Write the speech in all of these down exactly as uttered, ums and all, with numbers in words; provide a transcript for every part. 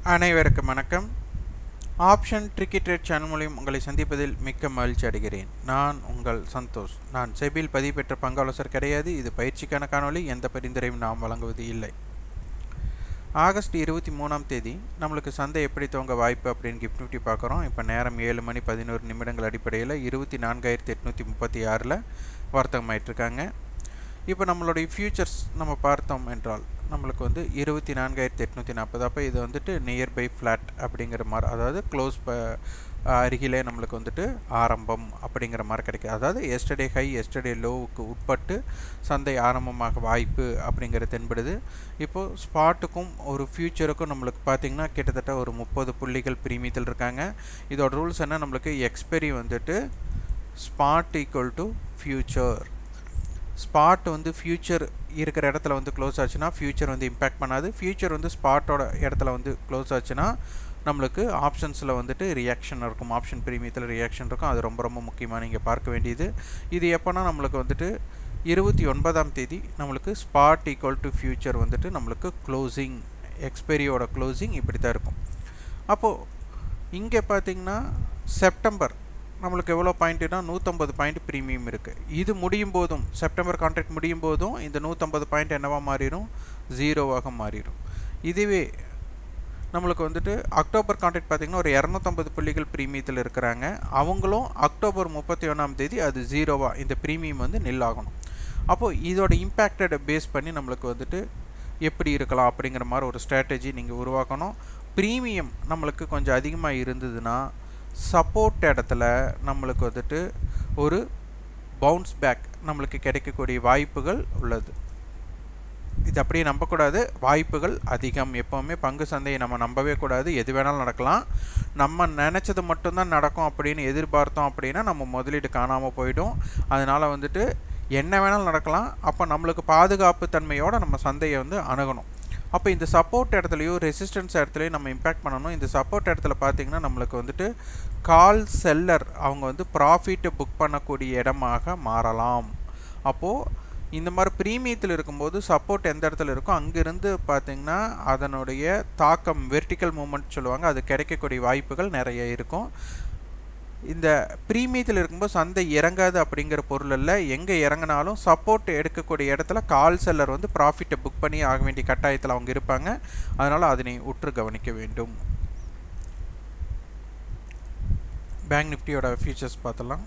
அனைவருக்கும் வணக்கம். Option tricky trade channel மூலம் உங்களை சந்திப்பதில் மிக்க மகிழ்ச்சி அடைகிறேன். நான் உங்கள் சந்தோஷ். நான் செபியில் பதிவு பெற்ற பங்காளர் கிடையாது. இது பயிற்சிக்கான காணொளி. எந்த பரிந்துரையும் நாம் வழங்குவது இல்லை. ஆகஸ்ட் இருபத்தி மூணாம் தேதி நம்மளுக்கு சந்தை எப்படி துவங்க வாய்ப்பு அப்படின்னு கிஃப்ட் நிஃப்டி பார்க்குறோம். இப்போ நேரம் ஏழு மணி பதினோரு நிமிடங்கள் அடிப்படையில் இருபத்தி நான்காயிரத்தி எட்நூற்றி முப்பத்தி ஆறில் வர்த்தகமாயிட்டிருக்காங்க. இப்போ நம்மளுடைய ஃபியூச்சர்ஸ் நம்ம பார்த்தோம் என்றால் நம்மளுக்கு வந்து இருபத்தி நான்காயிரத்தி எட்நூற்றி நாற்பது. அப்போ இது வந்துட்டு நியர்பை ஃப்ளாட் அப்படிங்கிற மாதிரி, அதாவது க்ளோஸ் ப அருகிலே நம்மளுக்கு வந்துட்டு ஆரம்பம் அப்படிங்கிற மாதிரி கிடைக்கும். அதாவது எஸ்டர்டே ஹை எஸ்டர்டே லோவுக்கு உட்பட்டு சந்தை ஆரம்பமாக வாய்ப்பு அப்படிங்கிறது தென்படுது. இப்போது ஸ்பாட்டுக்கும் ஒரு ஃபியூச்சருக்கும் நம்மளுக்கு பார்த்திங்கன்னா கிட்டத்தட்ட ஒரு முப்பது புள்ளிகள் பிரீமியத்தில் இருக்காங்க. இதோட ரூல்ஸ் என்ன, நம்மளுக்கு எக்ஸ்பெரி வந்துட்டு spot equal to future. Spot வந்து ஃபியூச்சர் இருக்கிற இடத்துல வந்து க்ளோஸ் ஆச்சுன்னா ஃபியூச்சர் வந்து இம்பேக்ட் பண்ணாது. ஃபியூச்சர் வந்து ஸ்பாட்டோட இடத்துல வந்து க்ளோஸ் ஆச்சுன்னா நம்மளுக்கு ஆப்ஷன்ஸில் வந்துட்டு ரியாக்ஷன் இருக்கும். ஆப்ஷன் பிரீமியத்தில் ரியாக்ஷன் இருக்கும். அது ரொம்ப ரொம்ப முக்கியமாக நீங்கள் பார்க்க வேண்டியது. இது எப்போனா நம்மளுக்கு வந்துட்டு இருபத்தி ஒன்பதாம் தேதி நம்மளுக்கு ஸ்பாட் ஈக்குவல் டு ஃபியூச்சர் வந்துட்டு நம்மளுக்கு க்ளோசிங், எக்ஸ்பெரியோட க்ளோசிங் இப்படி தான் இருக்கும். அப்போது இங்கே பார்த்திங்கன்னா செப்டம்பர் நம்மளுக்கு எவ்வளோ பாயிண்ட்டுனா நூற்றம்பது பாயிண்ட் ப்ரீமியம் இருக்குது. இது முடியும் போதும், செப்டம்பர் கான்ட்ராக்ட் முடியும் போதும் இந்த நூற்றம்பது பாயிண்ட் என்னவாக மாறிடும், ஜீரோவாக மாறிடும். இதுவே நம்மளுக்கு வந்துட்டு அக்டோபர் கான்ட்ராக்ட் பார்த்திங்கன்னா ஒரு இரநூத்தம்பது புள்ளிகள் ப்ரீமியத்தில் இருக்கிறாங்க. அவங்களும் அக்டோபர் முப்பத்தி ஒன்றாம் தேதி அது ஜீரோவாக இந்த ப்ரீமியம் வந்து நில் ஆகணும். அப்போது இதோட இம்பேக்டை பேஸ் பண்ணி நம்மளுக்கு வந்துட்டு எப்படி இருக்கலாம் அப்படிங்கிற மாதிரி ஒரு ஸ்ட்ராட்டஜி நீங்கள் உருவாக்கணும். ப்ரீமியம் நம்மளுக்கு கொஞ்சம் அதிகமாக இருந்ததுன்னா சப்போர்ட் இடத்துல நம்மளுக்கு வந்துட்டு ஒரு பவுன்ஸ் பேக் நம்மளுக்கு கிடைக்கக்கூடிய வாய்ப்புகள் உள்ளது. இது அப்படியே நம்பக்கூடாது, வாய்ப்புகள் அதிகம். எப்போவுமே பங்கு சந்தையை நம்ம நம்பவே கூடாது. எது வேணாலும் நடக்கலாம். நம்ம நினச்சது மட்டும்தான் நடக்கும் அப்படின்னு எதிர்பார்த்தோம் அப்படின்னா நம்ம முதலீடு காணாமல் போயிடும். அதனால் வந்துட்டு என்ன வேணாலும் நடக்கலாம். அப்போ நம்மளுக்கு பாதுகாப்பு தன்மையோடு நம்ம சந்தையை வந்து அணுகணும். அப்போ இந்த சப்போர்ட் இடத்துலையோ ரெசிஸ்டன்ஸ் இடத்துலையும் நம்ம இம்பேக்ட் பண்ணணும். இந்த சப்போர்ட் இடத்துல பார்த்திங்கன்னா நம்மளுக்கு வந்துட்டு கால் செல்லர் அவங்க வந்து ப்ராஃபிட்டை புக் பண்ணக்கூடிய இடமாக மாறலாம். அப்போது இந்த மாதிரி ப்ரீமியத்தில் இருக்கும்போது சப்போர்ட் எந்த இடத்துல இருக்கோ அங்கேருந்து பார்த்திங்கன்னா அதனுடைய தாக்கம், வெர்டிக்கல் மூமெண்ட் சொல்லுவாங்க, அது கிடைக்கக்கூடிய வாய்ப்புகள் நிறைய இருக்கும். இந்த ப்ரீமியத்தில் இருக்கும்போது சந்தை இறங்காது அப்படிங்கிற பொருள் இல்லை. எங்கே இறங்கினாலும் சப்போர்ட் எடுக்கக்கூடிய இடத்துல கால் செல்லர் வந்து ப்ராஃபிட்டை புக் பண்ணி ஆக வேண்டிய கட்டாயத்தில் அவங்க இருப்பாங்க. அதனால் அதனை உற்று கவனிக்க வேண்டும். பேங்க் நிஃப்டியோட ஃபியூச்சர்ஸ் பார்த்தலாம்.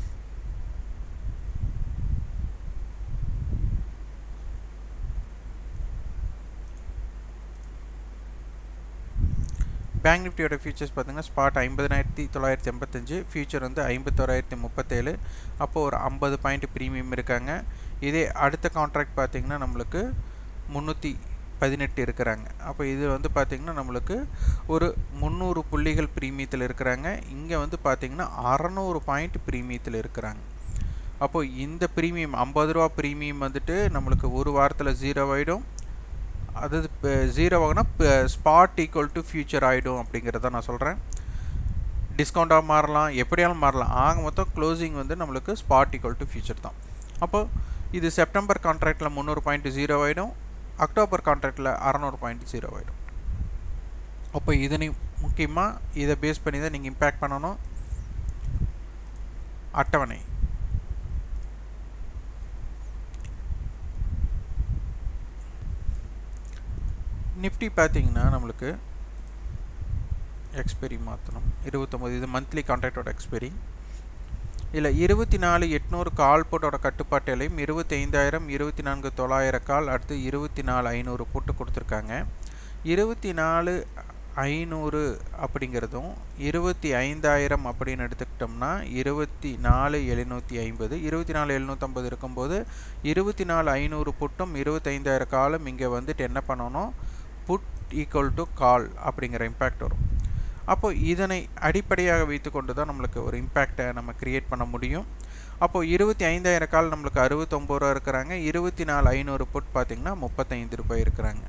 பேங்க் நிஃப்டியோட ஃபியூச்சர்ஸ் பார்த்திங்கன்னா ஸ்பாட் ஐம்பதாயிரத்தி தொள்ளாயிரத்தி எண்பத்தஞ்சு, ஃபியூச்சர் வந்து ஐம்பத்தோராயிரத்தி முப்பத்தேழு. அப்போது ஒரு ஐம்பது பாயிண்ட் ப்ரீமியம் இருக்காங்க. இதே அடுத்த கான்ட்ராக்ட் பார்த்திங்கன்னா நம்மளுக்கு முந்நூற்றி பதினெட்டு இருக்கிறாங்க. அப்போ இது வந்து பார்த்திங்கன்னா நம்மளுக்கு ஒரு முந்நூறு புள்ளிகள் ப்ரீமியத்தில் இருக்கிறாங்க. இங்கே வந்து பார்த்திங்கன்னா அறநூறு பாயிண்ட் ப்ரீமியத்தில் இருக்கிறாங்க. அப்போது இந்த ப்ரீமியம் ஐம்பது ரூபா ப்ரீமியம் வந்துட்டு நம்மளுக்கு ஒரு வாரத்தில் ஜீரோ ஆகிடும். அதாவது இப்போ ஜீரோ ஆகுனா ஸ்பாட் ஈக்குவல் டு ஃபியூச்சர் ஆகிடும் அப்படிங்கிறத நான் சொல்கிறேன். டிஸ்கவுண்ட்டாக மாறலாம், எப்படியாலும் மாறலாம். ஆக மொத்தம் க்ளோசிங் வந்து நம்மளுக்கு ஸ்பாட் ஈக்குவல் டு ஃபியூச்சர் தான். அப்போது இது செப்டம்பர் கான்ட்ராக்டில் முந்நூறு பாயிண்ட் ஜீரோ ஆகிடும், அக்டோபர் கான்ட்ராக்டில் அறநூறு பாயிண்ட் ஜீரோ ஆகிடும். அப்போ இதனை முக்கியமாக இதை பேஸ் பண்ணி தான் நீங்கள் இம்பேக்ட் பண்ணணும். அட்டவணை நிஃப்டி பார்த்திங்கன்னா நம்மளுக்கு எக்ஸ்பெரி மாற்றணும். இருபத்தொம்பது இது மந்த்லி கான்ட்ராக்டோட எக்ஸ்பெரி. இதில் இருபத்தி நாலு எட்நூறு கால் போட்டோட கட்டுப்பாட்டிலையும் இருபத்தி ஐந்தாயிரம் இருபத்தி நான்கு தொள்ளாயிரம் கால், அடுத்து இருபத்தி நாலு ஐநூறு போட்டு கொடுத்துருக்காங்க. இருபத்தி நாலு ஐநூறு அப்படிங்கிறதும் இருபத்தி ஐந்தாயிரம் அப்படின்னு எடுத்துக்கிட்டோம்னா இருபத்தி நாலு எழுநூற்றி ஐம்பது, இருபத்தி நாலு எழுநூற்றம்பது இருக்கும்போது இருபத்தி நாலு ஐநூறு புட்டும் இருபத்தி ஐந்தாயிரம் காலும் இங்கே வந்துட்டு என்ன பண்ணணும், புட் ஈக்குவல் டு கால் அப்படிங்கிற இம்பேக்ட் வரும். அப்போது இதனை அடிப்படையாக வைத்து கொண்டு தான் நம்மளுக்கு ஒரு இம்பேக்டை நம்ம க்ரியேட் பண்ண முடியும். அப்போது இருபத்தி ஐந்தாயிரம் கால் நம்மளுக்கு அறுபத்தொம்பது ரூபா இருக்கிறாங்க. இருபத்தி நாலு ஐநூறு புட் பார்த்திங்கன்னா முப்பத்தைந்து ரூபாய் இருக்கிறாங்க.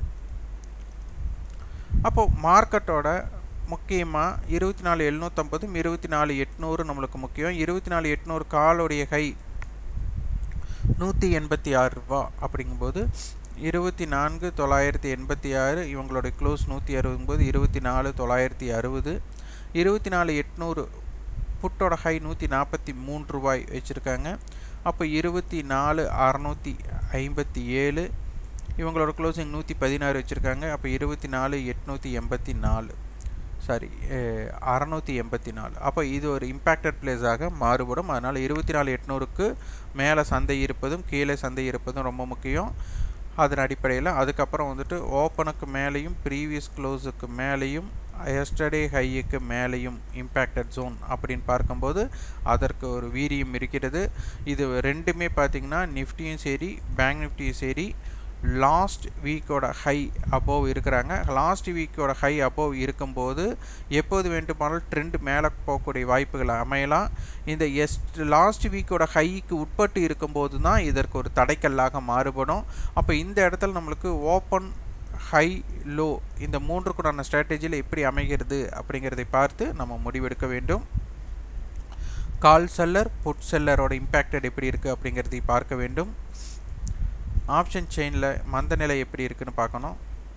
அப்போது மார்க்கெட்டோட முக்கியமாக இருபத்தி நாலு எழுநூற்றம்பதும் இருபத்தி நாலு எட்நூறு நம்மளுக்கு முக்கியம். இருபத்தி நாலு எட்நூறு காலோடைய ஹை நூற்றி எண்பத்தி ஆறு ரூபா அப்படிங்கும்போது இருபத்தி நான்கு தொள்ளாயிரத்தி எண்பத்தி ஆறு இவங்களுடைய க்ளோஸ் நூற்றி அறுபது இருபத்தி நாலு தொள்ளாயிரத்தி அறுபது இருபத்தி நாலு எட்நூறு புட்டோட ஹை நூற்றி நாற்பத்தி மூன்று ரூபாய் வச்சுருக்காங்க. அப்போ இருபத்தி நாலு அறநூற்றி ஐம்பத்தி ஏழு இவங்களோட க்ளோசிங் நூற்றி பதினாறு வச்சுருக்காங்க. அப்போ இருபத்தி நாலு எட்நூற்றி எண்பத்தி நாலு சாரி அறநூற்றி எண்பத்தி நாலு அப்போ இது ஒரு இம்பேக்டட் பிளேஸாக மாறுபடும். அதனால் இருபத்தி நாலு எட்நூறுக்கு மேலே சந்தை இருப்பதும் கீழே சந்தை இருப்பதும் ரொம்ப முக்கியம். அதன் அடிப்படையில் அதுக்கப்புறம் வந்துட்டு ஓப்பனுக்கு மேலேயும் ப்ரீவியஸ் க்ளோஸுக்கு மேலேயும் எஸ்டர்டே ஹையுக்கு மேலேயும் இம்பேக்டட் ஜோன் அப்படின்னு பார்க்கும்போது அதற்கு ஒரு வீரியம் இருக்கிறது. இது ரெண்டுமே பார்த்திங்கன்னா நிஃப்டியும் சரி பேங்க் நிஃப்டியும் சரி லாஸ்ட் வீக்கோட ஹை அபோவ் இருக்கிறாங்க. லாஸ்ட் வீக்கோட ஹை அபோவ் இருக்கும்போது எப்போது வேண்டுமானாலும் ட்ரெண்ட் மேலே போகக்கூடிய வாய்ப்புகள் அமையலாம். இந்த எஸ் லாஸ்ட் வீக்கோட ஹைக்கு உட்பட்டு இருக்கும்போது தான் இதற்கு ஒரு தடைக்கல்லாக மாறுபடும். அப்போ இந்த இடத்துல நம்மளுக்கு ஓப்பன் ஹை லோ இந்த மூன்றுக்குடான ஸ்ட்ராட்டஜியில் எப்படி அமைகிறது அப்படிங்கிறதை பார்த்து நம்ம முடிவெடுக்க வேண்டும். கால் செல்லர் புட் செல்லரோட இம்பேக்டட் எப்படி இருக்குது அப்படிங்கிறதை பார்க்க வேண்டும். ஆப்ஷன் செயினில் மந்த நிலை எப்படி இருக்குன்னு பார்க்கணும்.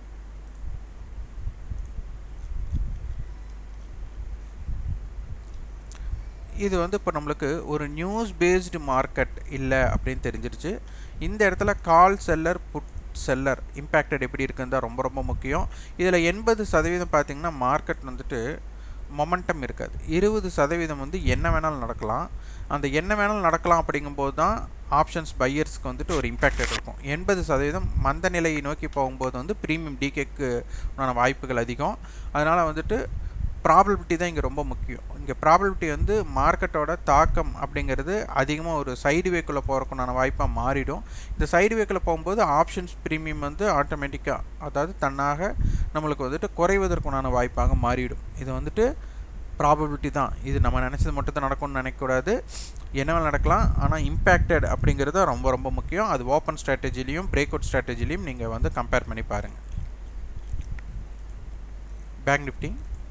இது வந்து இப்போ நம்மளுக்கு ஒரு நியூஸ் பேஸ்டு மார்க்கெட் இல்லை அப்படின்னு தெரிஞ்சிருச்சு. இந்த இடத்துல call seller put seller impacted எப்படி இருக்குன்னு தான் ரொம்ப ரொம்ப முக்கியம். இதில் எண்பது சதவீதம் பார்த்திங்கன்னா மார்க்கெட் வந்துட்டு மொமெண்டம் இருக்காது. இருபது சதவீதம் வந்து என்ன வேணாலும் நடக்கலாம். அந்த என்ன வேணாலும் நடக்கலாம் அப்படிங்கும்போது தான் ஆப்ஷன்ஸ் பையர்ஸ்க்கு வந்துட்டு ஒரு இம்பேக்டட் இருக்கும். எண்பது சதவீதம் மந்த நிலையை நோக்கி போகும்போது வந்து ப்ரீமியம் டிகேக்கு உண்டான வாய்ப்புகள் அதிகம். அதனால் வந்துட்டு ப்ராபபிலிட்டி தான் இங்கே ரொம்ப முக்கியம். இங்கே ப்ராபபிலிட்டி வந்து மார்க்கெட்டோட தாக்கம் அப்படிங்கிறது அதிகமாக ஒரு சைடு வேக்குள்ளே போகிறக்குண்டான வாய்ப்பாக மாறிடும். இந்த சைடு வேக்கில் போகும்போது ஆப்ஷன்ஸ் ப்ரீமியம் வந்து ஆட்டோமேட்டிக்காக அதாவது தன்னாக நம்மளுக்கு வந்துட்டு குறைவதற்குண்டான வாய்ப்பாக மாறிடும். இது வந்துட்டு ப்ராபபிலிட்டி தான். இது நம்ம நினச்சது மட்டும் தான் நடக்கும்னு நினைக்கக்கூடாது. என்னவெல்லாம் நடக்கலாம். ஆனால் இம்பேக்டட் அப்படிங்கிறது ரொம்ப ரொம்ப முக்கியம். அது ஓப்பன் ஸ்ட்ராட்டஜிலையும் பிரேக் அவுட் ஸ்ட்ராட்டஜிலையும் நீங்கள் வந்து கம்பேர் பண்ணி பாருங்கள். பேங்க் நிஃப்டி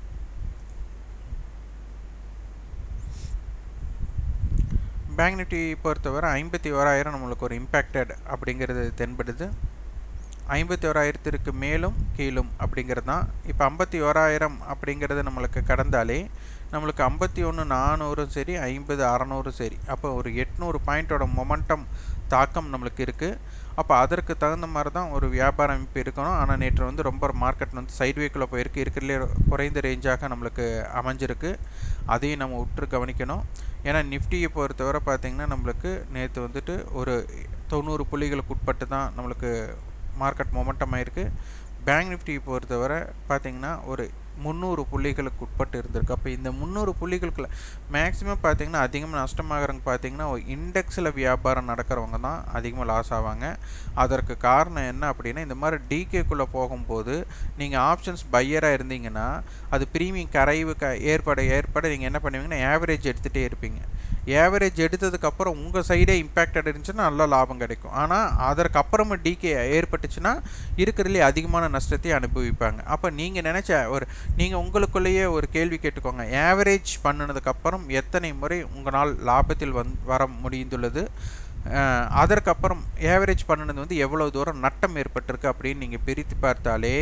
பேங்க் நிஃப்டி பொறுத்தவரை ஐம்பத்தி ஓராயிரம் நம்மளுக்கு ஒரு இம்பேக்டட் அப்படிங்கிறது தென்படுது. ஐம்பத்தி ஓராயிரத்திற்கு மேலும் கீழும் அப்படிங்கிறது தான். இப்போ ஐம்பத்தி ஓராயிரம் அப்படிங்கிறது நம்மளுக்கு கடந்தாலே நம்மளுக்கு ஐம்பத்தி ஒன்று நானூறும் சரி ஐம்பது அறநூறும் சரி அப்போ ஒரு எட்நூறு பாயிண்ட்டோட மொமெண்டம் தாக்கம் நம்மளுக்கு இருக்குது. அப்போ அதற்கு தகுந்த மாதிரி தான் ஒரு வியாபார அமைப்பு இருக்கணும். ஆனால் நேற்று வந்து ரொம்ப மார்க்கெட் வந்து சைட்வேக்குள்ளே போயிருக்கு. இருக்கிறதுலே குறைந்த ரேஞ்சாக நம்மளுக்கு அமைஞ்சிருக்கு. அதையும் நம்ம உற்று கவனிக்கணும். ஏன்னா நிஃப்டியை பொறுத்தவரை பார்த்திங்கன்னா நம்மளுக்கு நேற்று வந்துட்டு ஒரு தொண்ணூறு புள்ளிகளுக்கு உட்பட்டு தான் நம்மளுக்கு மார்க்கெட் மொமெண்டம் ஆயிருக்கு. பேங்க் நிஃப்டியை பொறுத்தவரை பார்த்திங்கன்னா ஒரு முந்நூறு புள்ளிகளுக்கு உட்பட்டு இருந்திருக்கு. அப்போ இந்த முந்நூறு புள்ளிகளுக்குள்ள மேக்ஸிமம் பார்த்திங்கன்னா அதிகமாக நஷ்டமாகறவங்க பார்த்திங்கன்னா இண்டெக்ஸில் வியாபாரம் நடக்கிறவங்க தான் அதிகமாக லாஸ் ஆவாங்க. அதற்கு காரணம் என்ன அப்படின்னா இந்த மாதிரி டிகேக்குள்ளே போகும்போது நீங்கள் ஆப்ஷன்ஸ் பையராக இருந்தீங்கன்னா அது ப்ரீமியம் கரைவு க ஏற்பட ஏற்பட நீங்கள் என்ன பண்ணுவீங்கன்னா ஆவரேஜ் எடுத்துகிட்டே இருப்பீங்க. ஆவரேஜ் எடுத்ததுக்கப்புறம் உங்கள் சைடே இம்பேக்டட் இருந்துச்சுன்னா நல்ல லாபம் கிடைக்கும். ஆனால் அதற்கப்புறமா டிகே ஏற்பட்டுச்சுன்னா இருக்கிறதுலே அதிகமான நஷ்டத்தை அனுபவிப்பாங்க. அப்போ நீங்கள் நினச்ச ஒரு நீங்கள் உங்களுக்குள்ளேயே ஒரு கேள்வி கேட்டுக்கோங்க. ஆவரேஜ் பண்ணினதுக்கப்புறம் எத்தனை முறை உங்களால் லாபத்தில் வந் வர முடிந்துள்ளது, அதற்கப்புறம் ஆவரேஜ் பண்ணினது வந்து எவ்வளோ தூரம் நட்டம் ஏற்பட்டிருக்கு அப்படின்னு நீங்கள் பிரித்து பார்த்தாலே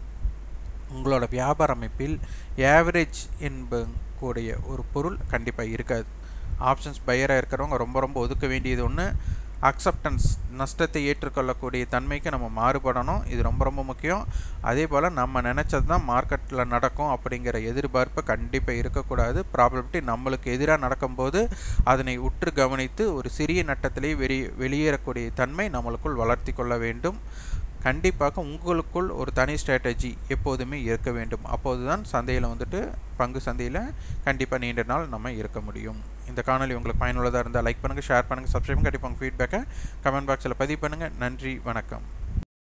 உங்களோட வியாபார அமைப்பில் ஆவரேஜ் என்பக்கூடிய ஒரு பொருள் கண்டிப்பாக இருக்காது. ஆப்ஷன்ஸ் பையராக இருக்கிறவங்க ரொம்ப ரொம்ப ஒதுக்க வேண்டியது ஒன்று. அக்செப்டன்ஸ் நஷ்டத்தை ஏற்றுக்கொள்ளக்கூடிய தன்மைக்கு நம்ம மாறுபடணும். இது ரொம்ப ரொம்ப முக்கியம். அதே போல் நம்ம நினச்சது தான் மார்க்கெட்டில் நடக்கும் அப்படிங்கிற எதிர்பார்ப்பு கண்டிப்பாக இருக்கக்கூடாது. ப்ராபபிலிட்டி நம்மளுக்கு எதிராக நடக்கும்போது அதனை உற்று கவனித்து ஒரு சிறிய நட்டத்திலேயே வெளி வெளியேறக்கூடிய தன்மை நம்மளுக்குள் வளர்த்தி கொள்ள வேண்டும். கண்டிப்பாக உங்களுக்குள் ஒரு தனி ஸ்ட்ராட்டஜி எப்போதுமே இருக்க வேண்டும். அப்போது தான் சந்தையில் வந்துட்டு பங்கு சந்தையில் கண்டிப்பாக நீண்ட நாள் நம்ம இருக்க முடியும். இந்த காணொலி உங்களுக்கு பயனுள்ளதாக இருந்தால் லைக் பண்ணுங்கள், ஷேர் பண்ணுங்கள், சப்ஸ்கிரைப் பண்ணுங்கள். கண்டிப்பாக உங்கள் ஃபீட்பேக்கை கமெண்ட் பாக்ஸில் பதிவு பண்ணுங்கள். நன்றி, வணக்கம்.